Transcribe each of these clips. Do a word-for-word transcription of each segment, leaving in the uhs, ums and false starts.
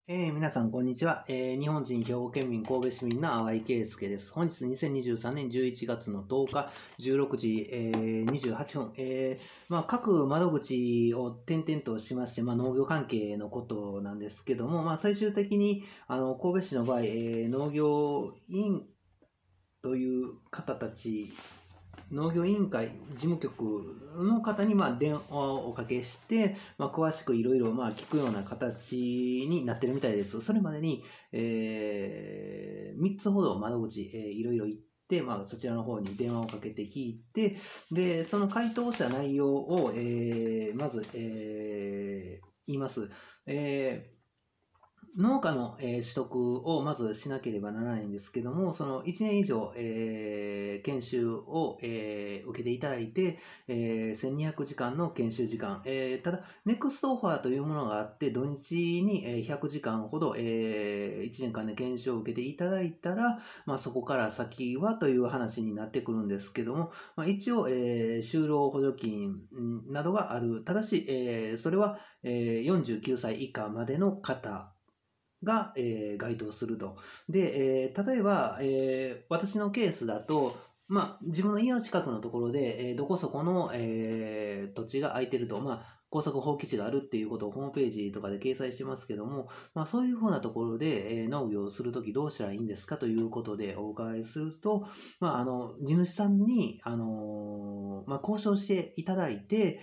えー、皆さん、こんにちは。えー、日本人兵庫県民神戸市民の淡井圭介です。本日にせんにじゅうさんねんじゅういちがつのとおか、じゅうろくじ、えー、にじゅうはっぷん。えー、まあ、各窓口を転々としまして、まあ、農業関係のことなんですけども、まあ、最終的に、あの、神戸市の場合、えー、農業委員という方たち、農業委員会事務局の方にまあ電話をおかけして、まあ、詳しくいろいろまあ聞くような形になってるみたいです。それまでに、えー、みっつほど窓口、えー、いろいろ行って、まあ、そちらの方に電話をかけて聞いて、で、その回答した内容を、えー、まず、えー、言います。えー農家の、えー取得をまずしなければならないんですけども、そのいちねん以上、えー研修を、えー受けていただいて、えーせんにひゃくじかんの研修時間、えーただ、ネクストオファーというものがあって、土日にえーひゃくじかんほど、えーいちねんかんで研修を受けていただいたら、まあ、そこから先はという話になってくるんですけども、まあ、一応、えー就労補助金んなどがある。ただし、えーそれは、えーよんじゅうきゅうさい以下までの方、が、えー該当すると。で、えー例えば、えー私のケースだと、まあ、自分の家の近くのところで、えーどこそこの、えー土地が空いてると、まあ、耕作放棄地があるっていうことをホームページとかで掲載してますけども、まあ、そういうふうなところで、えー農業をするときどうしたらいいんですかということでお伺いすると、まあ、あの、地主さんに、あのーまあ、交渉していただいて、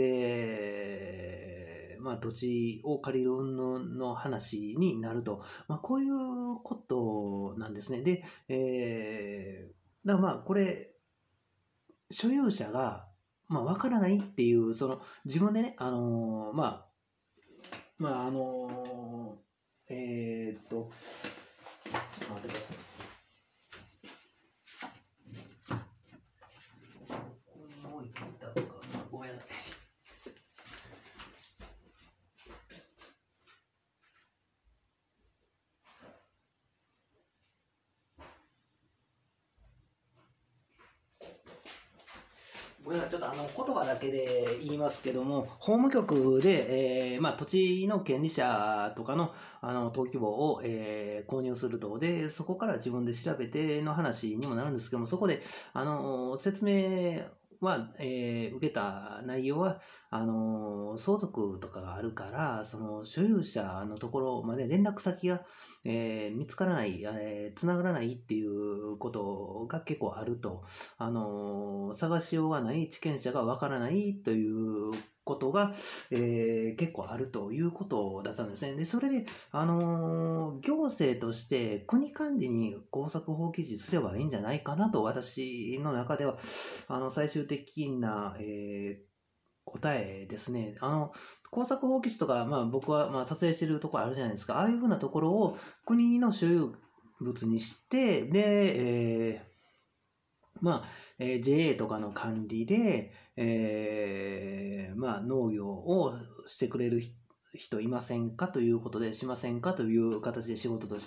で、まあ、土地を借りる云々の話になると。まあ、こういうことなんですね。で、えー、だからまあ、これ、所有者が、まあ、わからないっていう、その、自分でね、あのーまあ、まあ、あのーえーっと、ちょっと待ってください。もう一回言ったのかな。ごめんなさい。ごめんなさい、ちょっとあの言葉だけで言いますけども、法務局で、えーまあ、土地の権利者とかのあの登記簿を、えー購入すると、で、そこから自分で調べての話にもなるんですけども、そこであの説明は、えー受けた内容は、あの相続とかがあるから、その所有者のところまで連絡先が、えー見つからない、えー繋がらないっていうことが結構あると。あの探しようがない地権者がわからないということが、えー結構あるということだったんですね。で、それで、あの行政として国管理に耕作放棄地すればいいんじゃないかなと、私の中では、あの、最終的な、えー答えですね。あの、耕作放棄地とか、まあ僕はまあ撮影してるところあるじゃないですか。ああいうふうなところを国の所有物にして、で、えーまあ、えー ジェーエー とかの管理で、えーまあ、農業をしてくれる人いませんかということで、しませんかという形で仕事として、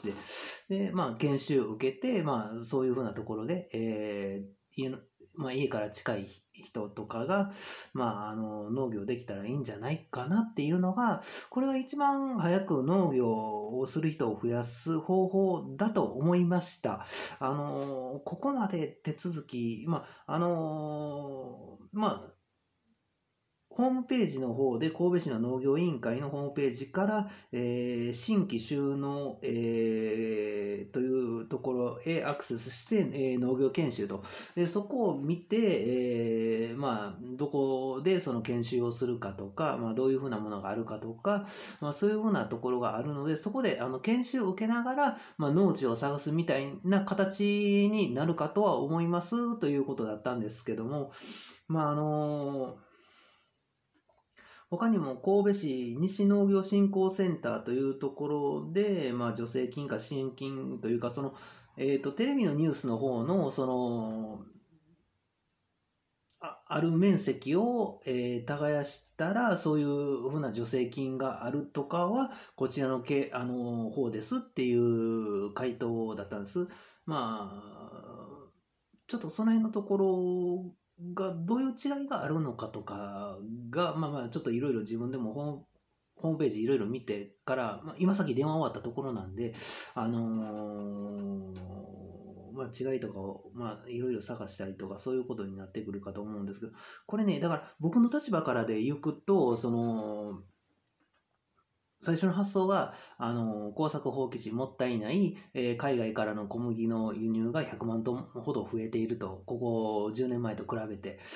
で、まあ、研修を受けて、まあ、そういうふうなところで、えー家の、まあ、家から近い人とかが、まあ、あの、農業できたらいいんじゃないかなっていうのが、これが一番早く農業をする人を増やす方法だと思いました。あのーここまで手続き、まあ、あのーまあ、ホームページの方で、神戸市の農業委員会のホームページから、えー新規収納、えーというところへアクセスして、えー農業研修と。で、そこを見て、えーまあ、どこでその研修をするかとか、まあ、どういうふうなものがあるかとか、まあ、そういうふうなところがあるので、そこであの研修を受けながら、まあ、農地を探すみたいな形になるかとは思いますということだったんですけども、まあ、あの他にも神戸市西農業振興センターというところで、まあ、助成金か支援金というか、その、えっと、テレビのニュースの方の、その、あある面積を、えー耕したら、そういうふうな助成金があるとかは、こちらのけ、あの、方ですっていう回答だったんです。まあ、ちょっとその辺のところがどういう違いがあるのかとかが、まあまあ、ちょっといろいろ自分でもホームページいろいろ見てから、まあ、今さっき電話終わったところなんで、あのーまあ、違いとかを、まあ、いろいろ探したりとか、そういうことになってくるかと思うんですけど、これね、だから僕の立場からで言うと、その、最初の発想が、あの、耕作放棄地もったいない、えー海外からの小麦の輸入がひゃくまんトンほど増えていると、ここじゅうねんまえと比べて。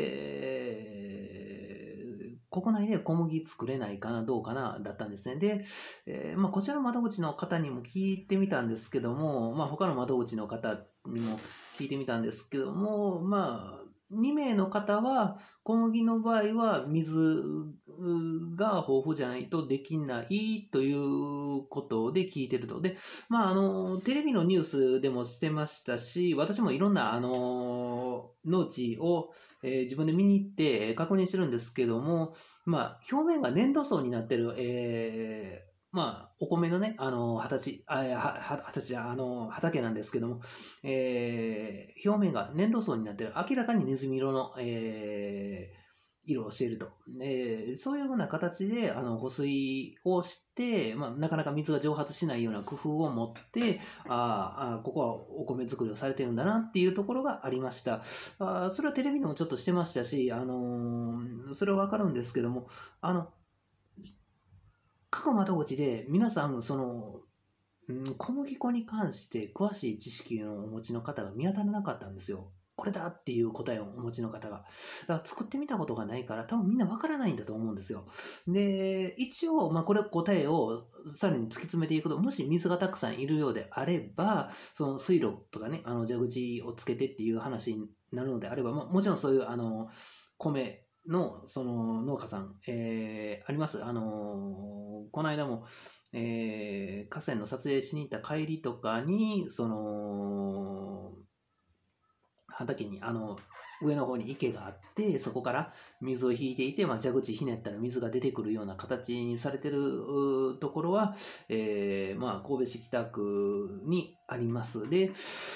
で、国内で小麦作れないかな、どうかな、だったんですね。で、えーまあ、こちらの窓口の方にも聞いてみたんですけども、まあ、他の窓口の方にも聞いてみたんですけども、まあ、に名の方は、小麦の場合は水が豊富じゃないとできないということで聞いてると。で、まあ、あの、テレビのニュースでもしてましたし、私もいろんな、あの、農地を、えー自分で見に行って確認してるんですけども、まあ、表面が粘土層になってる、えーまあ、お米のね、あの、畑、あ、は、は、畑じゃ、あの、畑なんですけども、えー表面が粘土層になってる、明らかにネズミ色の、えー色をしていると。えーそういうふうな形で、あの、保水をして、まあ、なかなか水が蒸発しないような工夫を持って、あーあー、ここはお米作りをされてるんだなっていうところがありました。あーそれはテレビでもちょっとしてましたし、あのーそれはわかるんですけども、あの、各窓口で皆さん、その、うん小麦粉に関して詳しい知識をお持ちの方が見当たらなかったんですよ。これだっていう答えをお持ちの方が。だから作ってみたことがないから多分みんなわからないんだと思うんですよ。で、一応、まあこれ答えをさらに突き詰めていくと、もし水がたくさんいるようであれば、その水路とかね、あの蛇口をつけてっていう話になるのであれば、ももちろんそういうあの米のその農家さん、えーあります。あのこの間もえー河川の撮影しに行った帰りとかに、その、畑に、あの、上の方に池があって、そこから水を引いていて、まあ、蛇口ひねったら水が出てくるような形にされてるうところは、えーまあ、神戸市北区にあります。で、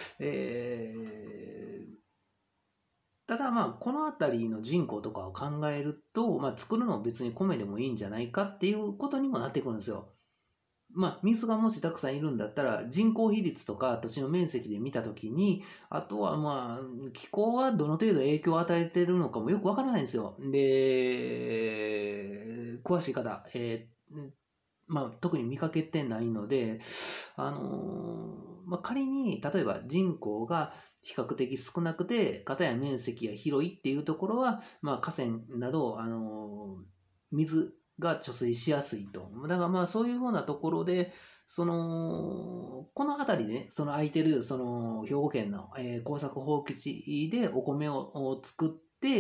えーただまあ、この辺りの人口とかを考えると、まあ、作るのは別に米でもいいんじゃないかっていうことにもなってくるんですよ。まあ、水がもしたくさんいるんだったら、人口比率とか土地の面積で見たときに、あとはまあ、気候はどの程度影響を与えているのかもよくわからないんですよ。で、詳しい方、えーまあ、特に見かけてないので、あのーまあ、仮に、例えば人口が比較的少なくて、片や面積が広いっていうところは、まあ、河川など、あのー水が貯水しやすいと。だからまあそういうふうなところで、その、この辺りでね、その空いてる、その兵庫県の、えー耕作放棄地でお米をを作って、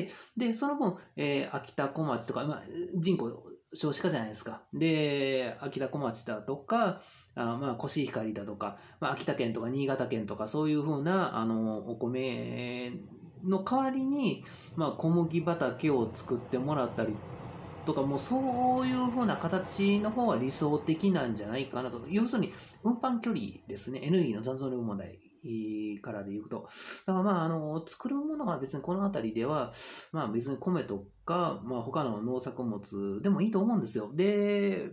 で、その分、えー秋田小町とか、まあ、人口少子化じゃないですか。で、秋田小町だとか、あまあ、コシヒカリだとか、まあ、秋田県とか新潟県とか、そういうふうな、あの、お米の代わりに、まあ、小麦畑を作ってもらったりとか、もうそういう風な形の方が理想的なんじゃないかなと。要するに、運搬距離ですね。エネルギーの残存量問題からで言うと。だからまあ、あの、作るものは別にこの辺りでは、まあ別に米とか、まあ他の農作物でもいいと思うんですよ。で、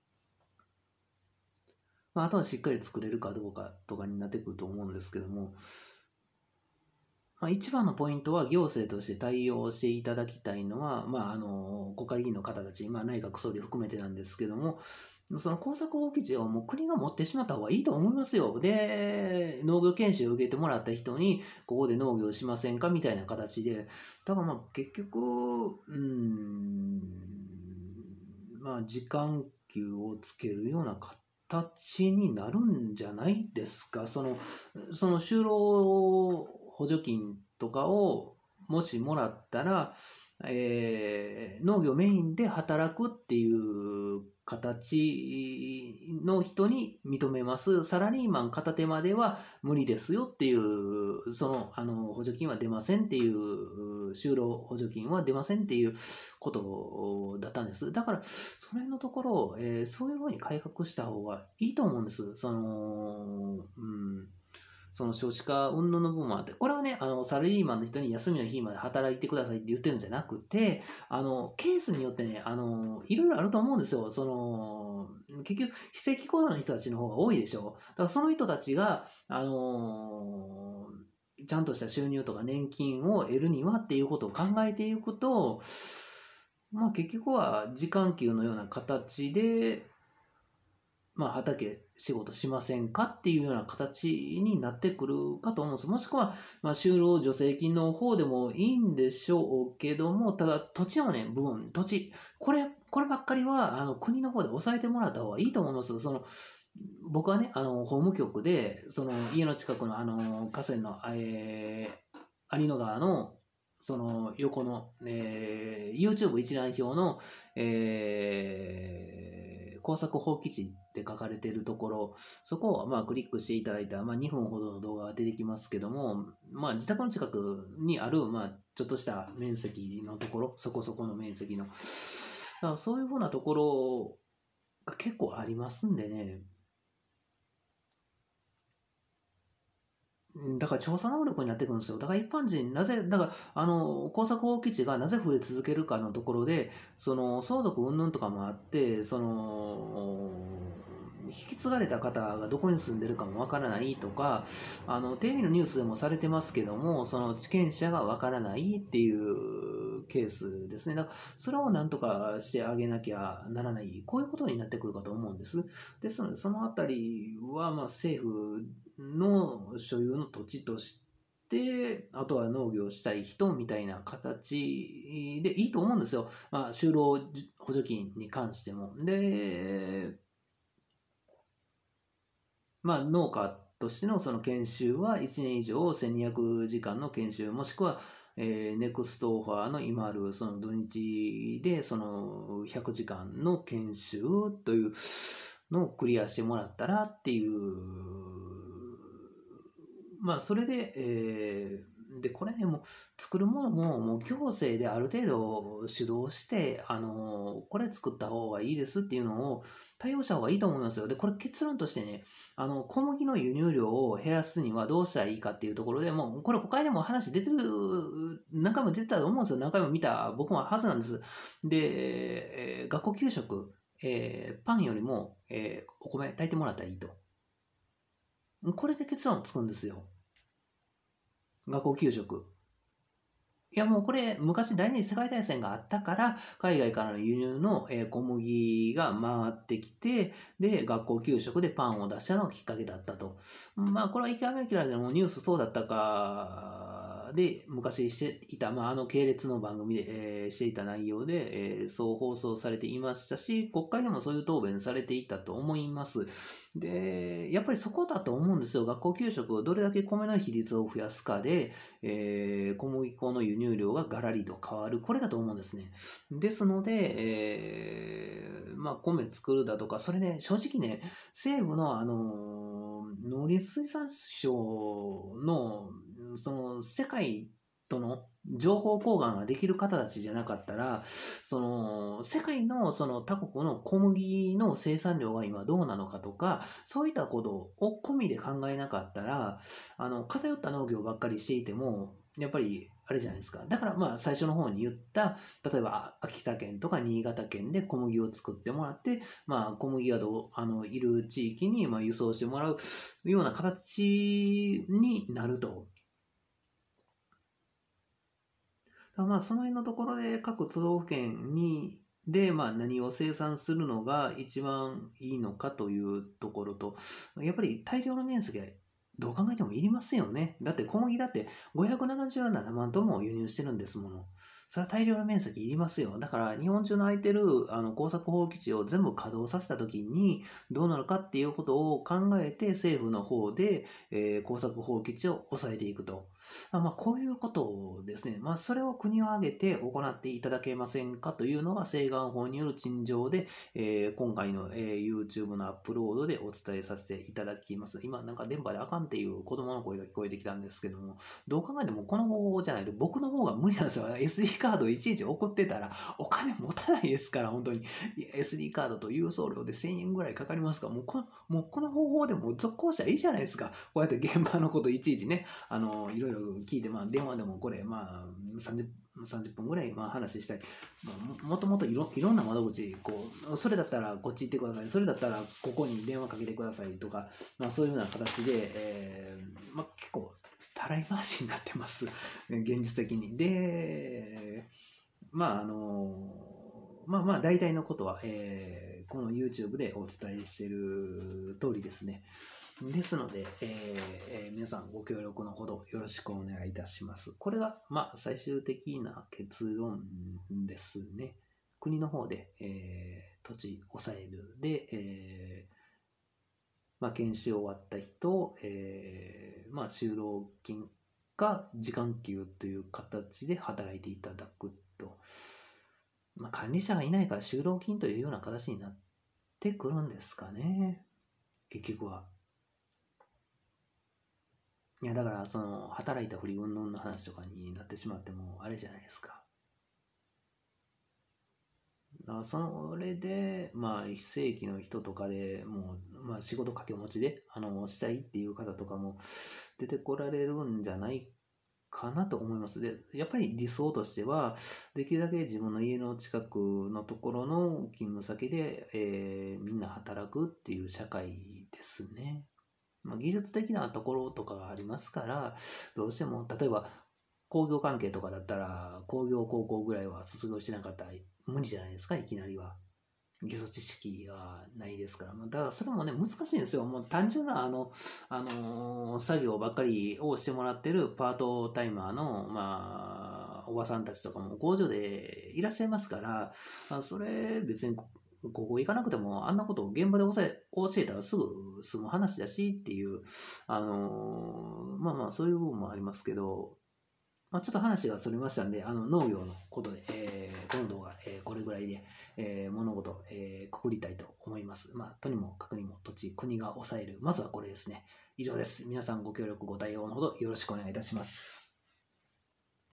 まあ、あとはしっかり作れるかどうかとかになってくると思うんですけども、まあ、一番のポイントは行政として対応していただきたいのは、まあ、あの、国会議員の方たち、まあ、内閣総理含めてなんですけども、その工作放棄地をもう国が持ってしまった方がいいと思いますよ。で、農業研修を受けてもらった人に、ここで農業しませんかみたいな形で。だからまあ結局、うーん、まあ時間給をつけるような形になるんじゃないですか。その、その就労補助金とかをもしもらったら、えー農業メインで働くっていう形の人に認めます。サラリーマン片手までは無理ですよっていう、その、あの、補助金は出ませんっていう、就労補助金は出ませんっていうことだったんです。だから、その辺のところを、えーそういうふうに改革した方がいいと思うんです。その、うん。 その少子化云々の部分もあって、これはね、あの、サラリーマンの人に休みの日まで働いてくださいって言ってるんじゃなくて、あの、ケースによってね、あの、いろいろあると思うんですよ。その、結局、非正規雇用の人たちの方が多いでしょ。だからその人たちが、あのちゃんとした収入とか年金を得るにはっていうことを考えていくと、まあ結局は時間給のような形で、まあ畑仕事しませんかっていうような形になってくるかと思うんです。もしくは、まあ就労助成金の方でもいいんでしょうけども、ただ土地のね、部分、土地、これ、こればっかりは、あの、国の方で抑えてもらった方がいいと思います。その、僕はね、あの、法務局で、その、家の近くの、あの、河川の、えー、有野川の、その、横の、えー、YouTube 一覧表の、えー、工作放棄地って書かれているところ、そこを、まあ、クリックしていただいたら、まあ、にふんほどの動画が出てきますけども、まあ、自宅の近くにある、まあ、ちょっとした面積のところ、そこそこの面積の、だからそういうふうなところが結構ありますんでね、だから調査能力になってくるんですよ。だから一般人、なぜ、だから、あの、工作放棄地がなぜ増え続けるかのところで、その、相続云々とかもあって、その、引き継がれた方がどこに住んでるかもわからないとか、あの、テレビのニュースでもされてますけども、その、地権者がわからないっていうケースですね。だから、それをなんとかしてあげなきゃならない、こういうことになってくるかと思うんです。ですので、そのあたりは、まあ、政府の所有の土地として、あとは農業したい人みたいな形でいいと思うんですよ。まあ、就労補助金に関しても。で、まあ、農家としてのその研修はいちねん以上せんにひゃくじかんの研修、もしくは、えー、ネクストオファーの今あるその土日でそのひゃくじかんの研修というのをクリアしてもらったらっていう、まあそれで、えーで、これね、もう作るものも、もう行政である程度主導して、あのこれ作った方がいいですっていうのを対応した方がいいと思いますよ。で、これ結論としてね、あの、小麦の輸入量を減らすにはどうしたらいいかっていうところでもう、これ国会でも話出てる、何回も出てたと思うんですよ。何回も見た僕もはずなんです。で、えー学校給食、えーパンよりも、えーお米炊いてもらったらいいと。これで結論つくんですよ。学校給食。いやもうこれ昔第二次世界大戦があったから海外からの輸入の小麦が回ってきて、で学校給食でパンを出したのがきっかけだったと。まあこれはイケアメキラでもニュースそうだったかで昔していた、まあ、あの系列の番組で、えーしていた内容で、えーそう放送されていましたし、国会でもそういう答弁されていたと思います。で、やっぱりそこだと思うんですよ。学校給食をどれだけ米の比率を増やすかで、えー小麦粉の輸入量がガラリと変わる。これだと思うんですね。ですので、えーまあ、米作るだとか、それね、正直ね、政府のあの、農林水産省の、その、世界との情報交換ができる方たちじゃなかったら、その、世界のその他国の小麦の生産量が今どうなのかとか、そういったことを込みで考えなかったら、あの、偏った農業ばっかりしていても、やっぱり、あれじゃないですか。だからまあ最初の方に言った、例えば秋田県とか新潟県で小麦を作ってもらって、まあ小麦がどう、あの、いる地域にまあ輸送してもらうような形になると。まあその辺のところで各都道府県に、で、まあ何を生産するのが一番いいのかというところと、やっぱり大量の面積がどう考えてもいりますよね。だって小麦だってごひゃくななじゅうななまんトンも輸入してるんですもの。それは大量の面積いりますよ。だから日本中の空いてるあの工作放棄地を全部稼働させた時にどうなるかっていうことを考えて政府の方で、えー、工作放棄地を抑えていくと。あまあこういうことですね。まあそれを国を挙げて行っていただけませんかというのが請願法による陳情で、えー、今回の、えー、YouTube のアップロードでお伝えさせていただきます。今なんか電波であかんっていう子供の声が聞こえてきたんですけども、どう考えてもこの方法じゃないと僕の方が無理なんですよ。エスディーー カードいちいち送ってたらお金持たないですから、本当に。エスディー カードと郵送料でせんえんぐらいかかりますから、もうこの、もうこの方法でもう続行したらいいじゃないですか。こうやって現場のこといちいちね、あの、いろいろ聞いて、まあ電話でもこれ、まあさんじゅっぷん、さんじゅっぷんぐらいまあ話したり、もともといろいろんな窓口、こう、それだったらこっち行ってください、それだったらここに電話かけてくださいとか、まあそういうような形で、えー、まあ結構、たらい回しになってます。現実的に。で、まああの、まあまあ大体のことは、えー、この YouTube でお伝えしている通りですね。ですので、えーえー、皆さんご協力のほどよろしくお願いいたします。これが、まあ、最終的な結論ですね。国の方で、えー、土地抑える。で、えーまあ、研修終わった人、えーまあ、就労金か時間給という形で働いていただくと。まあ、管理者がいないから就労金というような形になってくるんですかね。結局は。いや、だから、その、働いたふり云々の話とかになってしまっても、あれじゃないですか。だからそれで、まあ、一世紀の人とかでもう、まあ、仕事掛け持ちで、あの、したいっていう方とかも出てこられるんじゃないかなと思います。で、やっぱり理想としては、できるだけ自分の家の近くのところの勤務先で、えーみんな働くっていう社会ですね。まあ、技術的なところとかがありますから、どうしても、例えば工業関係とかだったら、工業高校ぐらいは卒業しなかったら無理じゃないですか、いきなりは。基礎知識がないですから。まあ、だからそれもね、難しいんですよ。もう単純な、あの、あのー作業ばっかりをしてもらってるパートタイマーの、まあ、おばさんたちとかも工場でいらっしゃいますから、あそれ別にこここ行かなくてもあんなことを現場で教え教えたらすぐ済む話だしっていう、あのーまあまあそういう部分もありますけど、まあ、ちょっと話がそれましたんで、あの農業のことで、えー、この動画、えー、これぐらいで、えー、物事、えー、くくりたいと思います。まあ、とにもかくにも土地、国が抑える。まずはこれですね。以上です。皆さんご協力ご対応のほどよろしくお願いいたします。